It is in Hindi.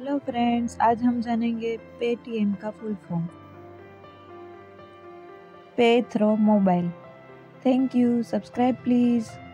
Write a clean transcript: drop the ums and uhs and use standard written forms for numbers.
हेलो फ्रेंड्स, आज हम जानेंगे पेटीएम का full form. Pay through mobile. Thank you. Subscribe please.